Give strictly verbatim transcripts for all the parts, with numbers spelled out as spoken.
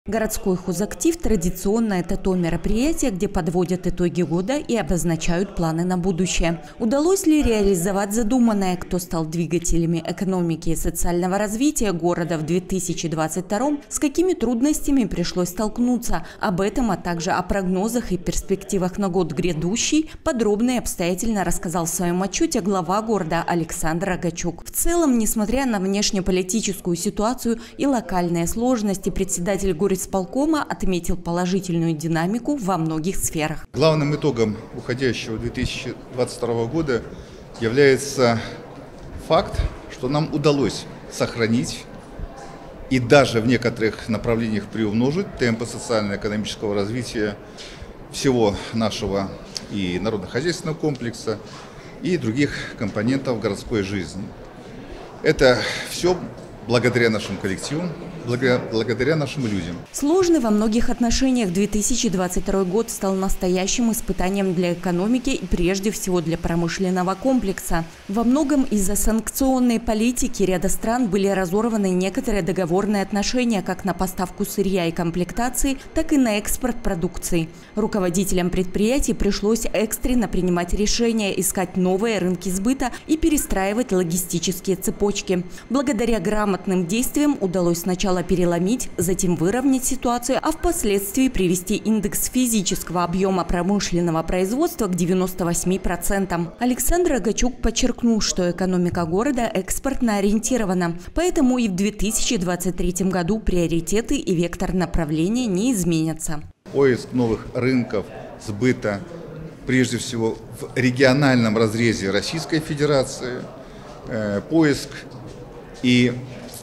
Городской хозактив – традиционно это то мероприятие, где подводят итоги года и обозначают планы на будущее. Удалось ли реализовать задуманное, кто стал двигателями экономики и социального развития города в две тысячи двадцать втором, с какими трудностями пришлось столкнуться. Об этом, а также о прогнозах и перспективах на год грядущий подробно и обстоятельно рассказал в своем отчете глава города Александр Рогачук. В целом, несмотря на внешнеполитическую ситуацию и локальные сложности, председатель горисполкома отметил положительную динамику во многих сферах. Главным итогом уходящего две тысячи двадцать второго года является факт, что нам удалось сохранить и даже в некоторых направлениях приумножить темпы социально-экономического развития всего нашего и народно-хозяйственного комплекса, и других компонентов городской жизни. Это все благодаря нашим коллективам, благодаря нашим людям. Сложный во многих отношениях две тысячи двадцать второй год стал настоящим испытанием для экономики и прежде всего для промышленного комплекса. Во многом из-за санкционной политики ряда стран были разорваны некоторые договорные отношения как на поставку сырья и комплектации, так и на экспорт продукции. Руководителям предприятий пришлось экстренно принимать решения, искать новые рынки сбыта и перестраивать логистические цепочки. Благодаря грамотным действиям удалось сначала переломить, затем выровнять ситуацию, а впоследствии привести индекс физического объема промышленного производства к девяноста восьми процентам. Александр Рогачук подчеркнул, что экономика города экспортно ориентирована, поэтому и в две тысячи двадцать третьем году приоритеты и вектор направления не изменятся. Поиск новых рынков сбыта, прежде всего в региональном разрезе Российской Федерации, э, поиск и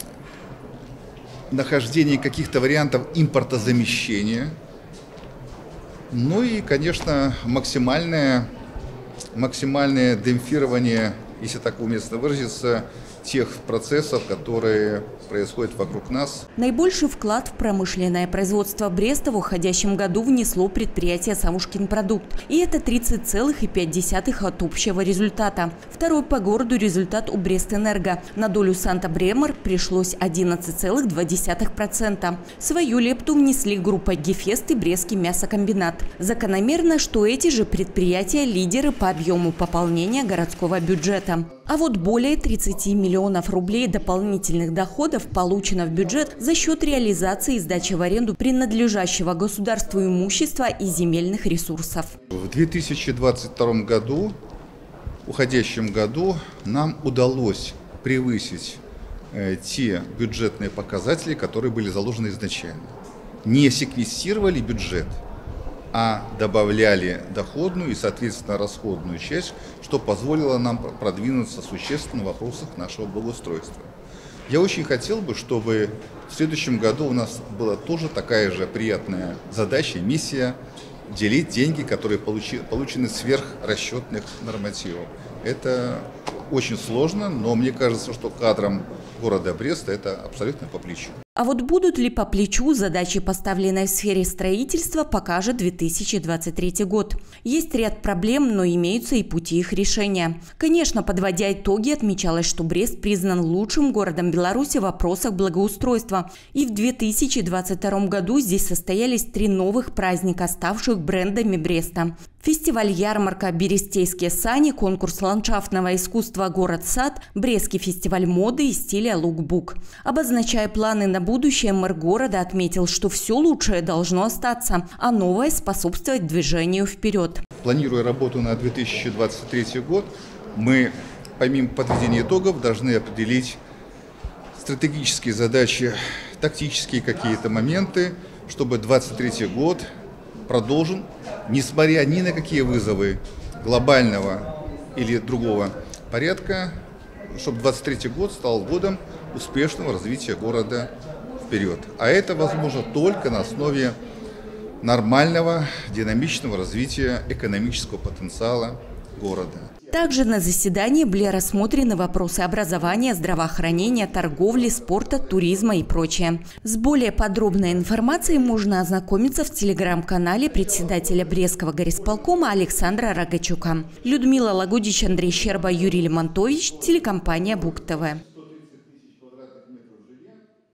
нахождение каких-то вариантов импортозамещения, ну и, конечно, максимальное, максимальное демпфирование, если так уместно выразиться, тех процессов, которые происходят вокруг нас. Наибольший вклад в промышленное производство Бреста в уходящем году внесло предприятие «Савушкин-продукт». И это тридцать целых пять десятых от общего результата. Второй по городу результат у Брестэнерго. На долю Санта-Бремор пришлось одиннадцать целых два десятых процента. Свою лепту внесли группа «Гефест» и Брестский мясокомбинат. Закономерно, что эти же предприятия – лидеры по объему пополнения городского бюджета. А вот более тридцати миллионов рублей дополнительных доходов получено в бюджет за счет реализации и сдачи в аренду принадлежащего государству имущества и земельных ресурсов. В две тысячи двадцать втором году, уходящем году, нам удалось превысить э, те бюджетные показатели, которые были заложены изначально. Не секвестировали бюджет, а добавляли доходную и, соответственно, расходную часть, что позволило нам продвинуться существенно в вопросах нашего благоустройства. Я очень хотел бы, чтобы в следующем году у нас была тоже такая же приятная задача, миссия делить деньги, которые получи, получены сверх расчетных нормативов. Это очень сложно, но мне кажется, что кадрам города Бреста это абсолютно по плечу. А вот будут ли по плечу задачи, поставленные в сфере строительства, покажет две тысячи двадцать третий год. Есть ряд проблем, но имеются и пути их решения. Конечно, подводя итоги, отмечалось, что Брест признан лучшим городом Беларуси в вопросах благоустройства. И в две тысячи двадцать втором году здесь состоялись три новых праздника, ставших брендами Бреста. Фестиваль-ярмарка «Берестейские сани», конкурс ландшафтного искусства «Город-сад», Брестский фестиваль моды и стиля «Лукбук». Обозначая планы на будущее, мэр города отметил, что все лучшее должно остаться, а новое способствовать движению вперед. Планируя работу на две тысячи двадцать третий год, мы, помимо подведения итогов, должны определить стратегические задачи, тактические какие-то моменты, чтобы двадцать третий год продолжен, несмотря ни на какие вызовы глобального или другого порядка, чтобы двадцать третий год стал годом успешного развития города вперед. А это возможно только на основе нормального, динамичного развития экономического потенциала города. Также на заседании были рассмотрены вопросы образования, здравоохранения, торговли, спорта, туризма и прочее. С более подробной информацией можно ознакомиться в телеграм-канале председателя Брестского горисполкома Александра Рогачука. Людмила Лагудич, Андрей Щерба, Юрий Лемонтович, телекомпания БУК ТВ.